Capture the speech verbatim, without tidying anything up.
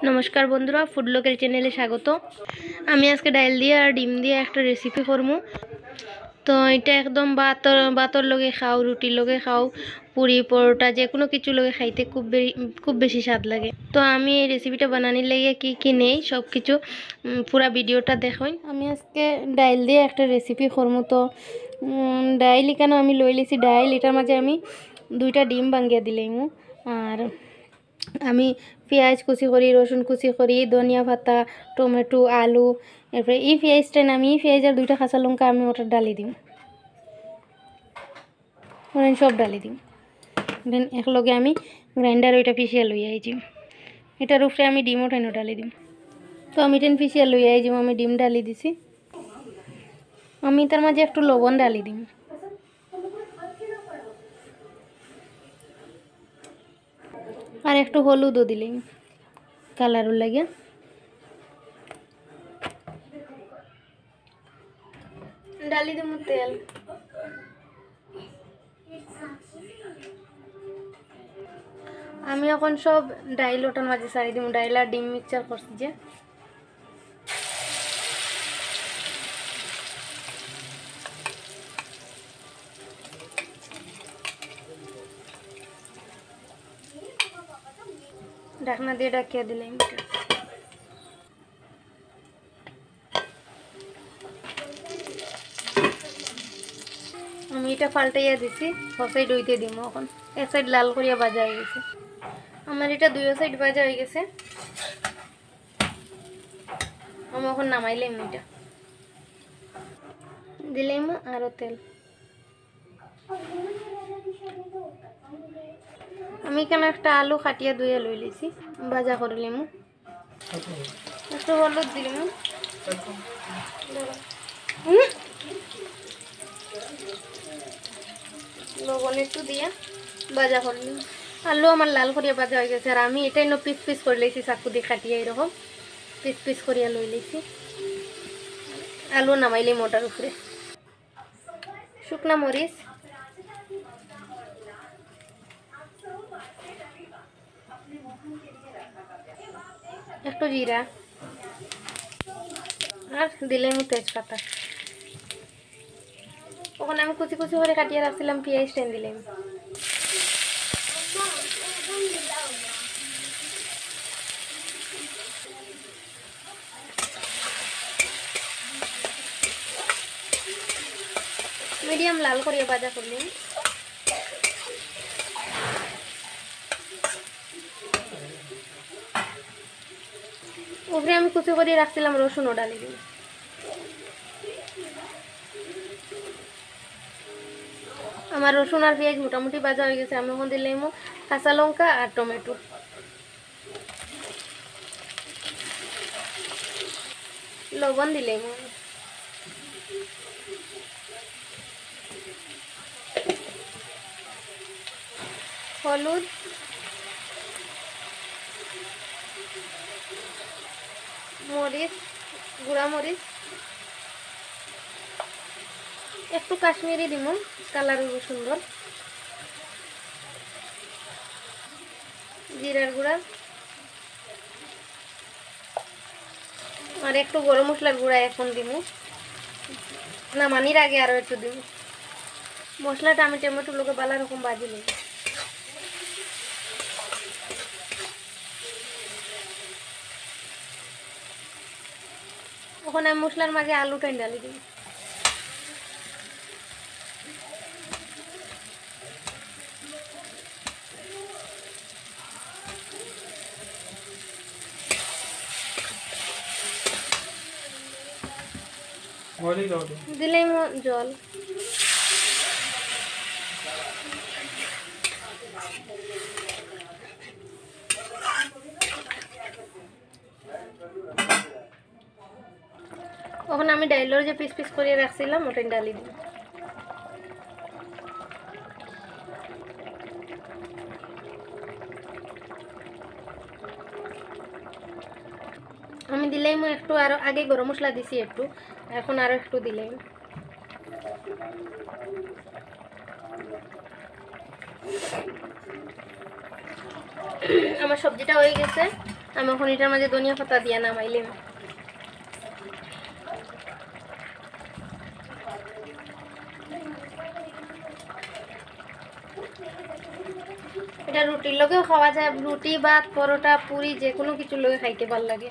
নমস্কার বন্ধুরা, food local চ্যানেলে স্বাগত। আমি আজকে ডাল দিয়ে আর ডিম দিয়ে একটা রেসিপি করবো। তো এটা একদম ভাতর ভাতর লগে খাও, রুটির লগে খাও, পুরি পরোটা যে কোনো কিছু লগে খাইতে খুব খুব বেশি স্বাদ লাগে। তো আমি এই রেসিপিটা বানানোর লাগে কি কি নেই সব কিছু পুরা ভিডিওটা দেখুন। আমি আজকে ডাল দিয়ে একটা রেসিপি করবো। তো ডাইল কেন আমি লই লিছি, ডাইল এটার মাঝে আমি দুইটা ডিম ভাঙ্গিয়ে দিলাম, আর আমি পেঁয়াজ কুচি করি, রসুন কুচি করি, ধনিয়া পাতা, টমেটো, আলু, এরপরে এই পেঁয়াজটা আমি পেঁয়াজ আর দুইটা কাঁচা লঙ্কা আমি ওটা ডালি দিম, মানে সব ডালি দিম। দেন একলগে আমি গ্রাইন্ডার ওইটা পিছিয়ে লই আইছি, এটার উপরে আমি ডিম ওঠানো ডালি দিম। তো আমি টেন পিছিয়ে লই আইছি, আমি ডিম ডালি দিছি। আমি তার মাঝে একটু লবণ ডালি দিম, আর একটু হলুদও দিলাম কালারও লাগে। ডালি দিম তেল, আমি এখন সব ডাইল ওটার মাঝে ছাড়ি দিম। ডাইল আর ডিম মিক্সচার করছি যে, ঢাকনা দিয়ে ঢাকিয়ে দিলাম। আমি এটা পাল্টাইয়া দিছি, সাইড হইতে দিব। এখন এক সাইড লাল করিয়া ভাজা হয়ে গেছে, আমার এটা দুই সাইড ভাজা হয়ে গেছে। আমি এখন নামাইলাম, এটা দিলাম আরো তেল। আমি কেন একটা আলু কাটিয়া ধুইয়া লই লিছি, ভাজা করলাম। একটু হলুদ দিলাম, লবণ একটু দিয়া ভাজা করলাম। আলু আমার লাল করিয়া ভাজা হয়ে গেছে, আর আমি এটাই নো পিস পিস করে লইছি, চাকু দিয়ে কাটিয়া এরকম পিস পিস করিয়া লই লিছি। আলু নামাইলে মোটার উপরে শুকনা মরিচ, একটু জিরা, আর দিলাম তেজপাতা। ওখানে আমি কুচি কুচি করে কাটিয়ে রাখছিলাম পেঁয়াজ, টেন দিলাম। মিডিয়াম লাল করিয়া ভাজা করলাম। উপরে আমি কুচি করে রাখছিলাম রসুন ও ডালি দিই। আমার রসুন আর পেঁয়াজ মোটামুটি ভাজা হয়ে গেছে। আমি এখন দিলাম কাঁচা লঙ্কা আর টমেটো, লবণ দিলাম, হলুদ, মরিচ, গুঁড়া মরিচ, একটু কাশ্মীরি দিব, কালার হইব সুন্দর, জিরার গুঁড়া, আর একটু গরম মশলার গুঁড়া এখন দিব, না মানির আগে আরো একটু দিব। মশলাটা আমি টমেটো লোকে বালা রকম ভাজি নেই। ওখানে আমি মশলার মাঝে আলুটাই ডালি দিই। দিলাম জল, ওখানে আমি ডাইলের যে পিস পিস করে রাখছিলাম ওটাই ডালি দিই। আমি দিলাম একটু, আরো আগে গরম মশলা দিছি একটু, এখন আরো একটু দিলাম। আমার সবজিটা হয়ে গেছে, আমি এখন এটার মাঝে ধনিয়া পাতা দিয়া নামাইলাম। এটা রুটির লগেও খাওয়া যায়, রুটি ভাত পরোটা পুরি যে কোনো কিছুর লগে খাইতে ভাল লাগে।